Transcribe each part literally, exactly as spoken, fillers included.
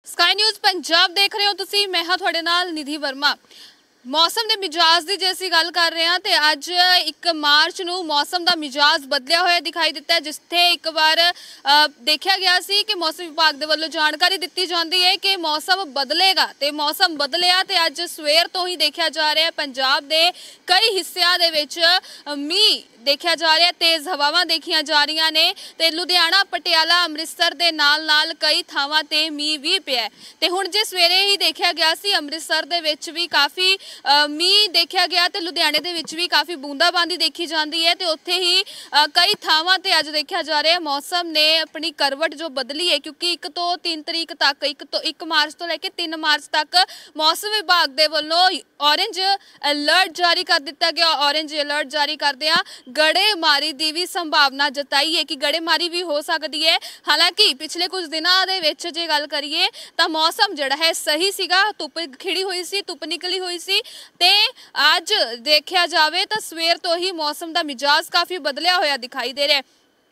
Sky news Punjab ਦੇਖ ਰਹੇ ਹੋ ਤੁਸੀਂ। ਮੈਂ ਹਾਂ ਤੁਹਾਡੇ ਨਾਲ ਨਿਧੀ ਵਰਮਾ। मौसम के मिजाज की जे असीं गल कर रहे हैं तो अज एक मार्च नूं मौसम का मिजाज बदलिया होया दिखाई दिता है, जिथे एक बार देखा गया सी कि मौसम विभाग के वल्लों जानकारी दी जाती है कि मौसम बदलेगा, तो मौसम बदलिया तो अज सवेर तो ही देखा जा रहा है पंजाब के कई हिस्सों के विच मीह देखा जा रहा है, तेज़ हवावां देखिया जा रही ने। तो लुधियाना, पटियाला, अमृतसर के नाल नाल कई थावां ते मीह भी पिया है। तो हुण जे सवेरे ही देखा गया सी अमृतसर दे विच भी काफ़ी मीह देखा गया, तो लुधियाने दे विच भी काफ़ी बूंदाबांदी देखी जाती है। तो उत्थे ही कई थावां ते अज देखा जा रहा है मौसम ने अपनी करवट जो बदली है, क्योंकि एक तो तीन तरीक तक एक तो एक मार्च तो लैके तीन मार्च तक मौसम विभाग के वल्लों ऑरेंज अलर्ट जारी कर दिता गया। ऑरेंज अलर्ट जारी करदियां गड़ेमारी की भी संभावना जताई है कि गड़ेमारी भी हो सकती है। हालांकि पिछले कुछ दिनों के विच जे गल करिए तो मौसम जिहड़ा है सही सीगा, धुप खिड़ी हुई सी, धुप निकली हुई सी। ते अज देखा जाए तो सवेर तो ही मौसम का मिजाज काफ़ी बदलिया होया दिखाई दे रहा है।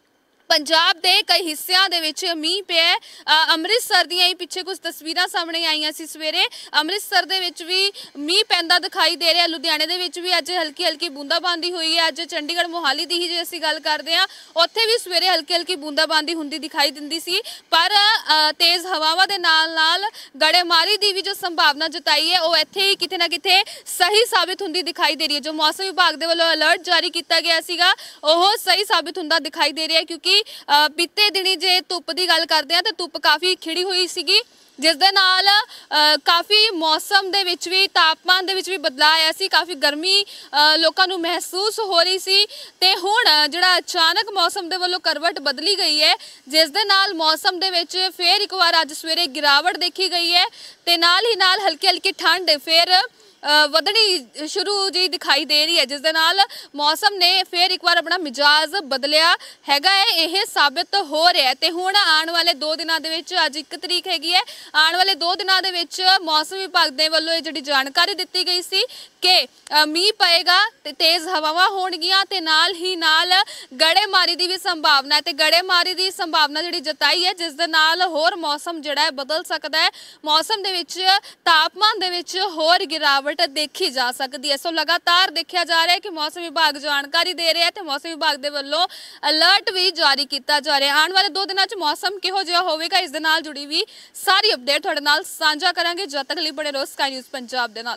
पंजाब के कई हिस्सों के मीह पिया। अमृतसर दियां ही पिछे कुछ तस्वीरां सामने आईयां सी सवेरे। अमृतसर दे विच भी मीह पैंदा दिखाई दे रहा। लुधियाने दे विच भी अज हल्की हल्की बूंदाबांदी हुई है। अज चंडीगढ़ मोहाली की ही जे असीं गल करते हैं उत्थे भी सवेरे हल्की हल्की बूंदाबांदी हुंदी दिखाई दिंदी सी, पर तेज़ हवावां दे नाल नाल गड़ेमारी की भी जो संभावना जताई है वह इत्थे ही किते ना किते सही साबित हुंदी दिखाई दे रही है। जो मौसम विभाग के वल्लों अलर्ट जारी किया गया सीगा ओह सही साबित हुंदा दिखाई दे रहा है, क्योंकि बीते दिनी जे धुप की गल करते हैं तो धुप काफ़ी खिड़ी हुई सी, जिस दे नाल काफ़ी मौसम दे विच भी तापमान दे विच भी बदलाव आया सी। काफ़ी गर्मी लोगों को महसूस हो रही सी। ते हुण जिहड़ा अचानक मौसम दे वल्लों करवट बदली गई है, जिस दे नाल मौसम दे विच फिर एक बार अज सवेरे गिरावट देखी गई है। ते नाल ही नाल हल्की हल्की ठंड फिर वधनी शुरू जी दिखाई दे रही है, जिस दे नाल मौसम ने फिर एक बार अपना मिजाज बदलिया हैगा है, यह साबित हो रहा है। तो हुण आने वाले दो दिनों के विच अज एक तरीक हैगी है, आने वाले दो दिनों के विच मौसम विभाग के वल्लों जिहड़ी जानकारी दी गई सी कि मीह पएगा, ते तेज़ हवावां होणगियां, ते नाल ही नाल गड़ेमारी की भी संभावना है। तो गड़ेमारी की संभावना जिहड़ी जताई है, जिस दे नाल होर मौसम जिहड़ा है बदल सकता है। मौसम दे विच तापमान दे विच होर गिरावट देखी जा सकती है। सो लगातार देखा जा रहा है कि मौसम विभाग जानकारी दे रहा है, तो मौसम विभाग के वल्लों अलर्ट भी जारी किया जा रहा है। आने वाले दो दिनों च मौसम किहो जिहा होवेगा, इस दे नाल जुड़ी भी सारी अपडेट तुहाडे नाल साझा करांगे। जद तक लई बने रहो स्काई न्यूज़ पंजाब दे नाल।